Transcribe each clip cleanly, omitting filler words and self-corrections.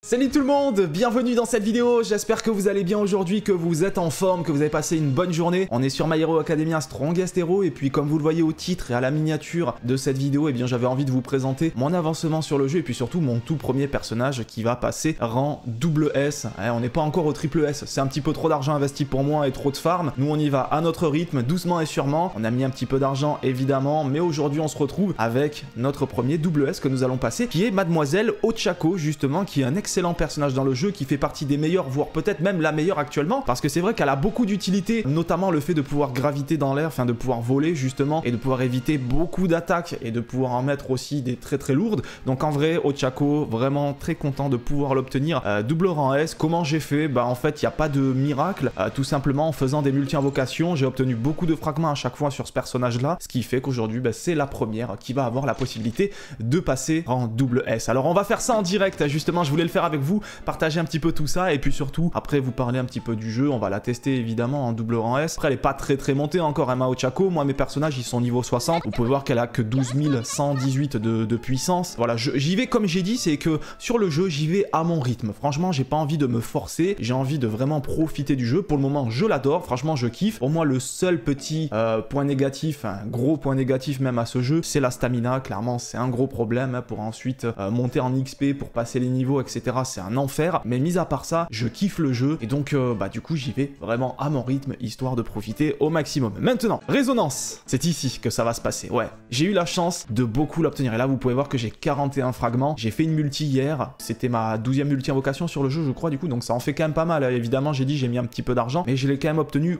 Salut tout le monde, bienvenue dans cette vidéo, j'espère que vous allez bien aujourd'hui, que vous êtes en forme, que vous avez passé une bonne journée. On est sur My Hero Academia Strongest Hero et puis comme vous le voyez au titre et à la miniature de cette vidéo, eh bien j'avais envie de vous présenter mon avancement sur le jeu et puis surtout mon tout premier personnage qui va passer rang double S. On n'est pas encore au triple S, c'est un petit peu trop d'argent investi pour moi et trop de farm. Nous on y va à notre rythme, doucement et sûrement. On a mis un petit peu d'argent évidemment, mais aujourd'hui on se retrouve avec notre premier double S que nous allons passer, qui est Mademoiselle Ochako justement, qui est un excellent personnage dans le jeu, qui fait partie des meilleurs, voire peut-être même la meilleure actuellement, parce que c'est vrai qu'elle a beaucoup d'utilité, notamment le fait de pouvoir graviter dans l'air, enfin de pouvoir voler justement, et de pouvoir éviter beaucoup d'attaques, et de pouvoir en mettre aussi des très lourdes. Donc en vrai, Ochako, vraiment très content de pouvoir l'obtenir double rang S. Comment j'ai fait? Bah en fait, il n'y a pas de miracle, tout simplement en faisant des multi-invocations, j'ai obtenu beaucoup de fragments à chaque fois sur ce personnage-là, ce qui fait qu'aujourd'hui, bah, c'est la première qui va avoir la possibilité de passer en double S. Alors on va faire ça en direct, justement, je voulais le faire avec vous, partager un petit peu tout ça et puis surtout après vous parler un petit peu du jeu. On va la tester évidemment en double rang S. Après elle est pas très montée encore, Emma Ochako. Moi mes personnages ils sont niveau 60, vous pouvez voir qu'elle a que 12 118 de puissance. Voilà, j'y vais comme j'ai dit, c'est que sur le jeu j'y vais à mon rythme. Franchement j'ai pas envie de me forcer, j'ai envie de vraiment profiter du jeu. Pour le moment je l'adore, franchement je kiffe. Pour moi le seul petit point négatif, un gros point négatif même à ce jeu, c'est la stamina. Clairement c'est un gros problème hein, pour ensuite monter en XP, pour passer les niveaux etc. C'est un enfer, mais mis à part ça, je kiffe le jeu et donc bah du coup j'y vais vraiment à mon rythme histoire de profiter au maximum. Maintenant, résonance, c'est ici que ça va se passer. Ouais, j'ai eu la chance de beaucoup l'obtenir et là vous pouvez voir que j'ai 41 fragments. J'ai fait une multi hier, c'était ma 12e multi invocation sur le jeu je crois du coup, donc ça en fait quand même pas mal. Évidemment j'ai dit j'ai mis un petit peu d'argent, mais je l'ai quand même obtenu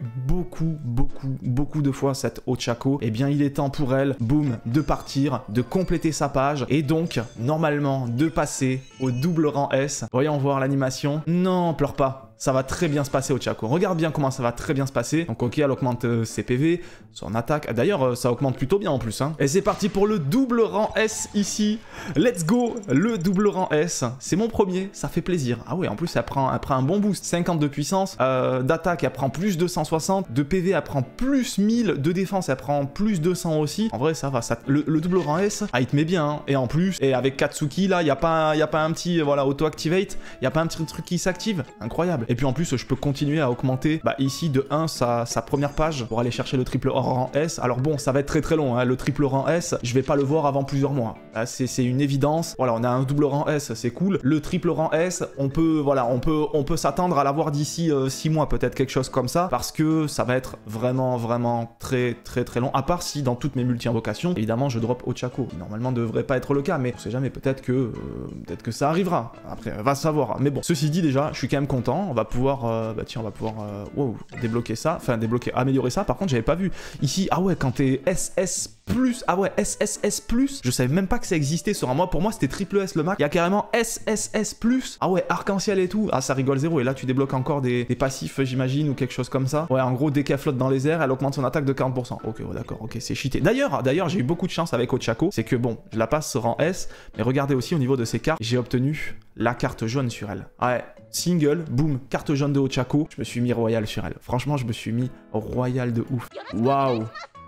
beaucoup de fois cette Ochako. Et bien il est temps pour elle, boum, de partir, de compléter sa page et donc normalement de passer au double rang S. Voyons voir l'animation. Non, pleure pas. Ça va très bien se passer Ochako. Regarde bien comment ça va très bien se passer. Donc ok, elle augmente ses PV, son attaque. D'ailleurs, ça augmente plutôt bien en plus. Hein. Et c'est parti pour le double rang S ici. Let's go, le double rang S. C'est mon premier, ça fait plaisir. Ah ouais, en plus elle prend un bon boost. 50 de puissance, d'attaque elle prend plus 260, de PV elle prend plus 1000, de défense elle prend plus 200 aussi. En vrai ça va, ça, le double rang S, il te met bien. Hein. Et en plus, et avec Katsuki là, il n'y a pas un petit, voilà, auto-activate, il n'y a pas un petit truc qui s'active. Incroyable. Et puis en plus, je peux continuer à augmenter bah, ici de 1 sa première page pour aller chercher le triple rang S. Alors bon, ça va être très long, hein. Le triple rang S, je vais pas le voir avant plusieurs mois. C'est une évidence. Voilà, on a un double rang S, c'est cool. Le triple rang S, on peut s'attendre à l'avoir d'ici 6 mois, peut-être quelque chose comme ça, parce que ça va être vraiment très long. À part si dans toutes mes multi-invocations, évidemment, je drop Ochako. Normalement, devrait pas être le cas, mais on sait jamais, peut-être que ça arrivera. Après, va savoir. Mais bon, ceci dit déjà, je suis quand même content. On va pouvoir, wow, débloquer ça, enfin améliorer ça. Par contre, j'avais pas vu ici. Ah ouais, quand t'es SS+, ah ouais, SSS+, je savais même pas que ça existait sur un mois. Pour moi, c'était triple S le max. Il y a carrément SSS+. Ah ouais, arc-en-ciel et tout. Ah, ça rigole zéro. Et là, tu débloques encore des passifs, j'imagine, ou quelque chose comme ça. Ouais, en gros, dès qu'elle flotte dans les airs, elle augmente son attaque de 40%. Ok, ouais, d'accord, ok, c'est cheaté. D'ailleurs, j'ai eu beaucoup de chance avec Ochako. C'est que bon, je la passe rang S, mais regardez aussi au niveau de ses cartes, j'ai obtenu la carte jaune sur elle. Ouais, single, boum, carte jaune de Ochako. Je me suis mis royal sur elle. Franchement, je me suis mis royal de ouf. Waouh!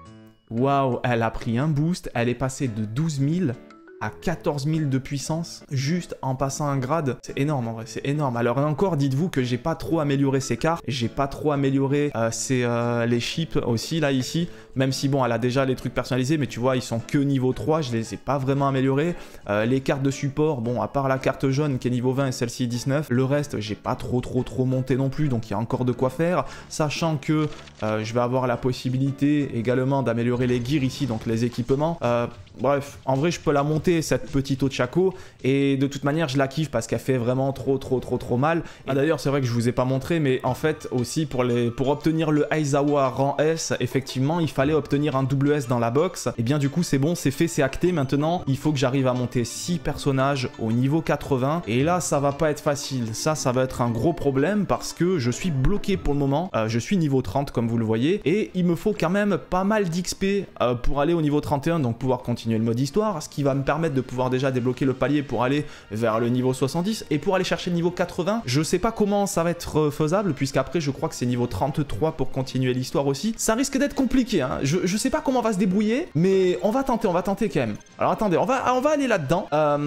Waouh, elle a pris un boost, elle est passée de 12 000 à 14 000 de puissance, juste en passant un grade. C'est énorme en vrai, c'est énorme. Alors encore, dites-vous que j'ai pas trop amélioré ses cartes, j'ai pas trop amélioré les chips aussi, là, ici, même si bon, elle a déjà les trucs personnalisés, mais tu vois, ils sont que niveau 3, je les ai pas vraiment améliorés. Les cartes de support, bon, à part la carte jaune qui est niveau 20 et celle-ci 19, le reste, j'ai pas trop monté non plus, donc il y a encore de quoi faire, sachant que je vais avoir la possibilité également d'améliorer les gears ici, donc les équipements. Bref, en vrai, je peux la monter, cette petite Ochako, et de toute manière, je la kiffe parce qu'elle fait vraiment trop mal. Ah, d'ailleurs, c'est vrai que je vous ai pas montré, mais en fait, aussi, pour obtenir le Aizawa rang S, effectivement, il fallait obtenir un double S dans la box. Et bien, du coup, c'est bon, c'est fait, c'est acté. Maintenant, il faut que j'arrive à monter 6 personnages au niveau 80. Et là, ça va pas être facile. Ça va être un gros problème parce que je suis bloqué pour le moment. Je suis niveau 30, comme vous le voyez, et il me faut quand même pas mal d'XP pour aller au niveau 31, donc pouvoir continuer le mode histoire, ce qui va me permettre permettre de pouvoir déjà débloquer le palier pour aller vers le niveau 70 et pour aller chercher le niveau 80. Je sais pas comment ça va être faisable puisqu'après je crois que c'est niveau 33 pour continuer l'histoire aussi. Ça risque d'être compliqué, hein. Je sais pas comment on va se débrouiller, mais on va tenter quand même. Alors attendez, on va aller là-dedans.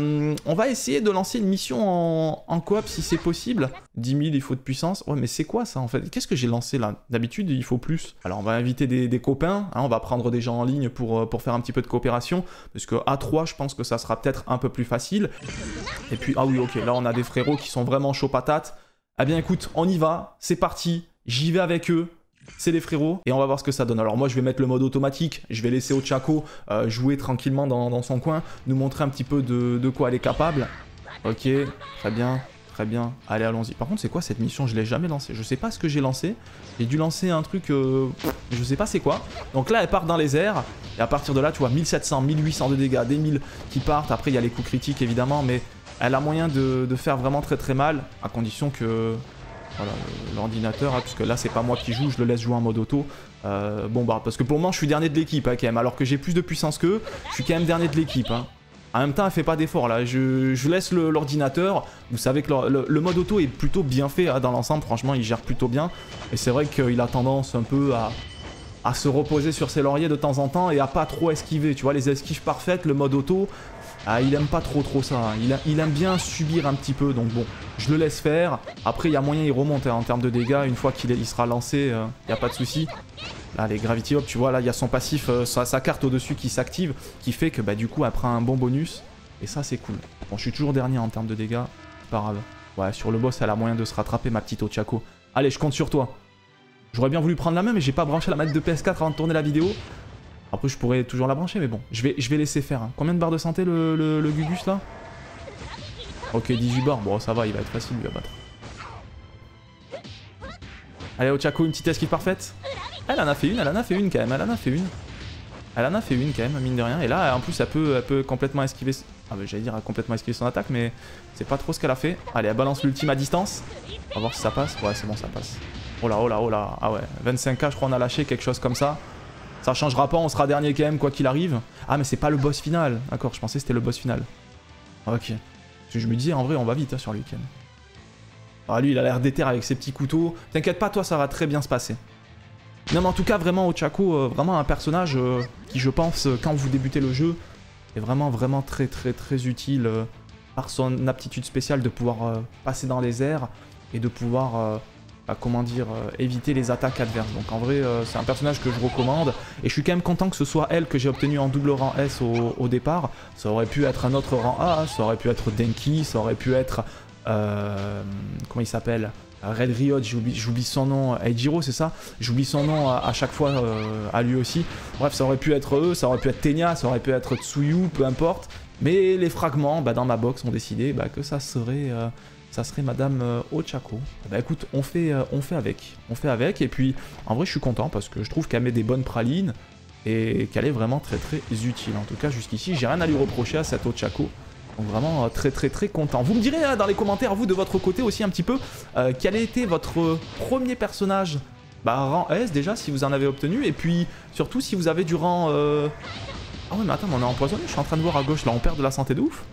On va essayer de lancer une mission en coop si c'est possible. 10 000, il faut de puissance. Ouais, mais c'est quoi ça en fait? Qu'est-ce que j'ai lancé là? D'habitude, il faut plus. Alors on va inviter des copains, hein, on va prendre des gens en ligne pour faire un petit peu de coopération. Parce que à 3, je pense que ça sera peut-être un peu plus facile. Et puis, ah oui, ok, là on a des frérots qui sont vraiment chauds patates. Eh bien écoute, on y va, c'est parti, j'y vais avec eux. C'est les frérots, et on va voir ce que ça donne. Alors moi je vais mettre le mode automatique, je vais laisser Ochako jouer tranquillement dans son coin, nous montrer un petit peu de quoi elle est capable. Ok, très bien, très bien, allez allons-y. Par contre c'est quoi cette mission? Je l'ai jamais lancée, je sais pas ce que j'ai lancé. J'ai dû lancer un truc, je sais pas c'est quoi. Donc là elle part dans les airs, et à partir de là tu vois 1700, 1800 de dégâts, des 1000 qui partent. Après il y a les coups critiques évidemment, mais elle a moyen de faire vraiment très mal, à condition que... Voilà, l'ordinateur, hein, parce que là c'est pas moi qui joue, je le laisse jouer en mode auto. Bon bah, parce que pour le moment je suis dernier de l'équipe hein, quand même, alors que j'ai plus de puissance qu'eux, je suis quand même dernier de l'équipe. Hein. En même temps elle fait pas d'effort là, je laisse l'ordinateur, vous savez que le mode auto est plutôt bien fait hein, dans l'ensemble, franchement il gère plutôt bien. Et c'est vrai qu'il a tendance un peu à se reposer sur ses lauriers de temps en temps et à pas trop esquiver, tu vois, les esquives parfaites, le mode auto... Ah, il aime pas trop ça, hein. Il aime bien subir un petit peu, donc bon, je le laisse faire. Après, il y a moyen, il remonte hein, en termes de dégâts, une fois qu'il sera lancé, il n'y a pas de souci. Là, les Gravity Hop, tu vois, là, il y a son passif, sa carte au-dessus qui s'active, qui fait que, bah, du coup, elle prend un bon bonus, et ça, c'est cool. Bon, je suis toujours dernier en termes de dégâts, c'est pas grave. Ouais, sur le boss, elle a moyen de se rattraper, ma petite Ochako. Allez, je compte sur toi. J'aurais bien voulu prendre la main, mais j'ai pas branché la manette de PS4 avant de tourner la vidéo. Après, je pourrais toujours la brancher, mais bon, je vais laisser faire. Hein. Combien de barres de santé le Gugus là? Ok, 18 barres. Bon, ça va, il va être facile lui à battre. Allez, Ochako, une petite esquive parfaite. Elle en a fait une quand même. Elle en a fait une quand même, mine de rien. Et là, en plus, elle peut complètement esquiver. Ah, bah, j'allais dire complètement esquiver son attaque, mais c'est pas trop ce qu'elle a fait. Allez, elle balance l'ultime à distance. On va voir si ça passe. Ouais, c'est bon, ça passe. Oh là, oh là, oh là. Ah ouais, 25k, je crois, on a lâché quelque chose comme ça. Ça changera pas, on sera dernier quand même, quoi qu'il arrive. Ah, mais c'est pas le boss final. D'accord, je pensais que c'était le boss final. Ok. Parce que je me disais, en vrai, on va vite hein, sur lui, quand même. Ah, lui, il a l'air déter avec ses petits couteaux. T'inquiète pas, toi, ça va très bien se passer. Non, mais en tout cas, vraiment, Ochako, vraiment un personnage qui, je pense, quand vous débutez le jeu, est vraiment très utile par son aptitude spéciale de pouvoir passer dans les airs et de pouvoir... comment dire, éviter les attaques adverses. Donc en vrai, c'est un personnage que je recommande. Et je suis quand même content que ce soit elle que j'ai obtenu en double rang S au départ. Ça aurait pu être un autre rang A, ça aurait pu être Denki, ça aurait pu être... comment il s'appelle? Red Riot, j'oublie son nom. Eijiro, c'est ça? J'oublie son nom à chaque fois à lui aussi. Bref, ça aurait pu être eux, ça aurait pu être Tenya, ça aurait pu être Tsuyu, peu importe. Mais les fragments, bah, dans ma box, ont décidé bah, que ça serait Madame Ochako. Bah écoute, on fait avec, et puis en vrai je suis content parce que je trouve qu'elle met des bonnes pralines et qu'elle est vraiment très utile. En tout cas jusqu'ici, j'ai rien à lui reprocher à cette Ochako. Donc vraiment très content. Vous me direz dans les commentaires, vous de votre côté aussi un petit peu, quel a été votre premier personnage rang S déjà, si vous en avez obtenu, et puis surtout si vous avez du rang... Ah ouais mais attends, on est empoisonné, je suis en train de voir à gauche là, on perd de la santé de ouf.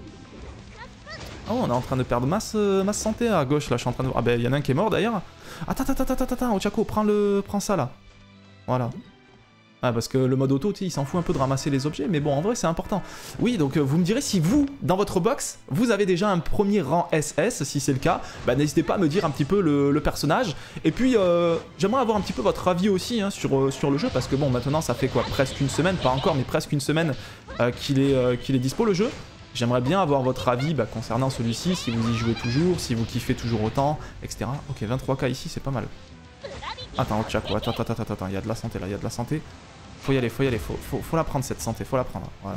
Oh, on est en train de perdre masse santé à gauche là, je suis en train de... Ah ben, il y en a un qui est mort d'ailleurs. Attends, Ochako, prends ça là. Voilà. Ah, parce que le mode auto, il s'en fout un peu de ramasser les objets, mais bon, en vrai, c'est important. Oui, donc vous me direz si vous, dans votre box, vous avez déjà un premier rang SS, si c'est le cas, bah n'hésitez pas à me dire un petit peu le personnage. Et puis, j'aimerais avoir un petit peu votre avis aussi hein, sur le jeu, parce que bon, maintenant, ça fait quoi, presque une semaine, pas encore, mais presque une semaine qu'il est dispo le jeu. J'aimerais bien avoir votre avis concernant celui-ci, si vous y jouez toujours, si vous kiffez toujours autant, etc. Ok, 23k ici, c'est pas mal. Attends, Ochako, attends, il y a de la santé là, il y a de la santé. Faut y aller, faut la prendre cette santé, faut la prendre, voilà.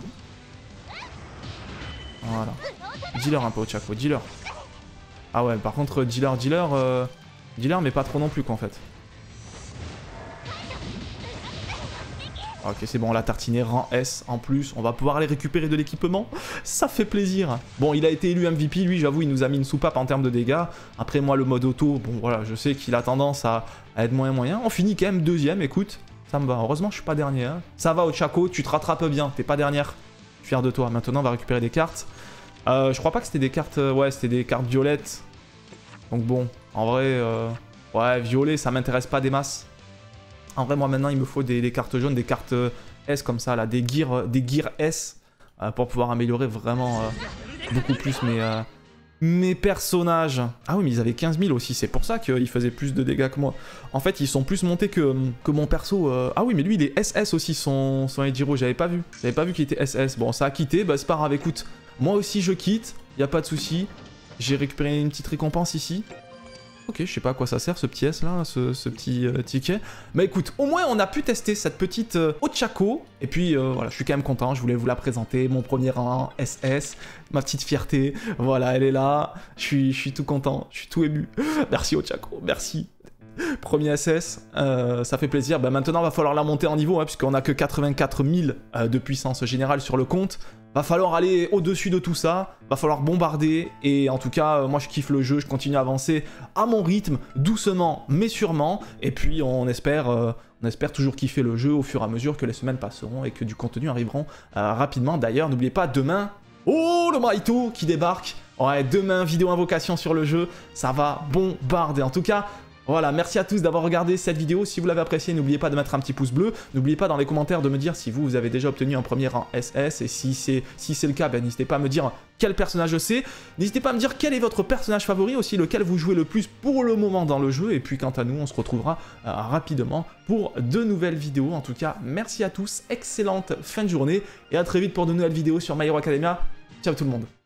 Voilà. Dealer un peu, Ochako, dealer. Ah ouais, par contre, dealer, mais pas trop non plus, quoi, en fait. Ok, c'est bon, on l'a tartiné, rang S en plus. On va pouvoir aller récupérer de l'équipement. Ça fait plaisir. Bon, il a été élu MVP, lui, j'avoue, il nous a mis une soupape en termes de dégâts. Après, moi, le mode auto, bon, voilà, je sais qu'il a tendance à être moyen. On finit quand même deuxième, écoute. Ça me va. Heureusement, je suis pas dernier. Hein. Ça va, Ochako, tu te rattrapes bien. T'es pas dernière. Fier de toi. Maintenant, on va récupérer des cartes. Je crois pas que c'était des cartes... ouais, c'était des cartes violettes. Donc bon, en vrai... ouais, violet, ça m'intéresse pas des masses. En vrai, moi, maintenant, il me faut des cartes jaunes, des cartes S comme ça, là. Des gears S. Pour pouvoir améliorer vraiment beaucoup plus mes personnages. Ah oui, mais ils avaient 15 000 aussi. C'est pour ça qu'ils faisaient plus de dégâts que moi. En fait, ils sont plus montés que mon perso. Ah oui, mais lui, il est SS aussi, son Ejiro. J'avais pas vu. J'avais pas vu qu'il était SS. Bon, ça a quitté. Bah, c'est pas grave. Écoute, moi aussi, je quitte. Y a pas de souci. J'ai récupéré une petite récompense ici. Ok, je sais pas à quoi ça sert ce petit S là, ce petit ticket. Mais écoute, au moins on a pu tester cette petite Ochako. Et puis voilà, je suis quand même content, je voulais vous la présenter. Mon premier rang SS, ma petite fierté. Voilà, elle est là. Je suis tout content, je suis tout ému. Merci Ochako, merci. Premier SS, ça fait plaisir. Bah, maintenant, il va falloir la monter en niveau, hein, puisqu'on a que 84 000 de puissance générale sur le compte. Va falloir aller au-dessus de tout ça, va falloir bombarder, et en tout cas, moi je kiffe le jeu, je continue à avancer à mon rythme, doucement mais sûrement, et puis on espère toujours kiffer le jeu au fur et à mesure que les semaines passeront et que du contenu arriveront rapidement. D'ailleurs, n'oubliez pas, demain, oh le Maito qui débarque, ouais, demain, vidéo invocation sur le jeu, ça va bombarder. En tout cas, voilà, merci à tous d'avoir regardé cette vidéo. Si vous l'avez appréciée, n'oubliez pas de mettre un petit pouce bleu. N'oubliez pas dans les commentaires de me dire si vous avez déjà obtenu un premier rang SS. Et si c'est le cas, ben, n'hésitez pas à me dire quel personnage c'est. N'hésitez pas à me dire quel est votre personnage favori, aussi lequel vous jouez le plus pour le moment dans le jeu. Et puis quant à nous, on se retrouvera rapidement pour de nouvelles vidéos. En tout cas, merci à tous, excellente fin de journée. Et à très vite pour de nouvelles vidéos sur My Hero Academia. Ciao tout le monde.